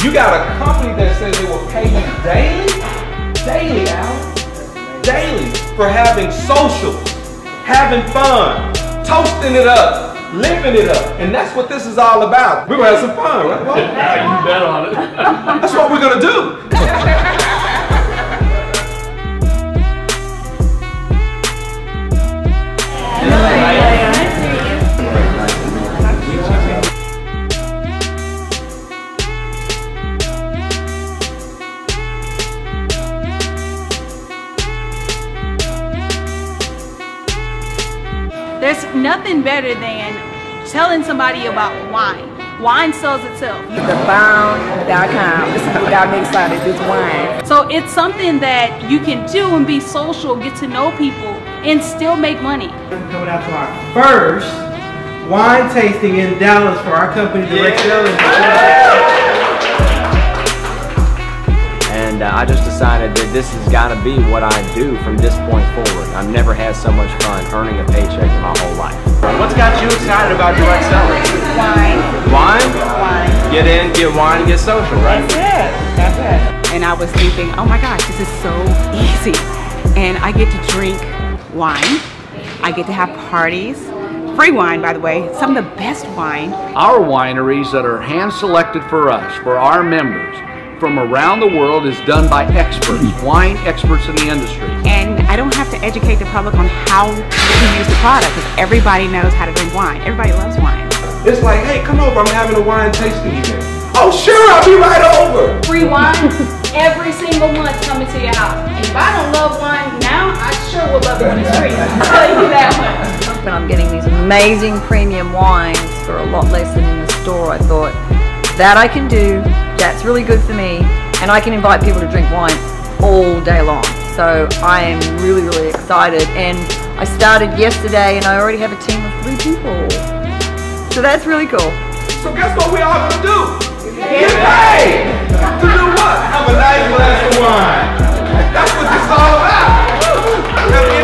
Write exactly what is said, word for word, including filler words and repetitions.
You got a company that says they will pay you daily, daily, Alan, daily for having socials, having fun, toasting it up, living it up. And that's what this is all about. We're gonna have some fun, right? Well, Yeah, you bet on it. that's what we're gonna do. There's nothing better than telling somebody about wine. Wine sells itself. the bound dot com. This is what got me excited, this wine. So it's something that you can do and be social, get to know people, and still make money. Coming out to our first wine tasting in Dallas for our company, Direct Cellars. And uh, I just decided that this has got to be what I do from this point forward. I've never had so much fun earning a paycheck in my whole life. What's got you excited about Direct Cellars? Wine. Wine? Wine. Get in, get wine, get social, right? That's it. That's it. And I was thinking, oh my gosh, this is so easy. And I get to drink wine. I get to have parties. Free wine, by the way, some of the best wine. Our wineries that are hand-selected for us, for our members, from around the world is done by experts, wine experts in the industry. And I don't have to educate the public on how to use the product because everybody knows how to drink wine. Everybody loves wine. It's like, hey, come over, I'm having a wine tasting event. Oh, sure, I'll be right over. Free wine every single month coming to your house. And if I don't love wine now, I sure will love it when it's free. I'll tell you that much. When I'm getting these amazing premium wines for a lot less than in the store, I thought, that I can do, that's really good for me, and I can invite people to drink wine all day long. So I am really, really excited, and I started yesterday and I already have a team of three people. So that's really cool. So guess what we all gonna do? Get paid! To do what? Have a nice glass of wine. That's what this is all about.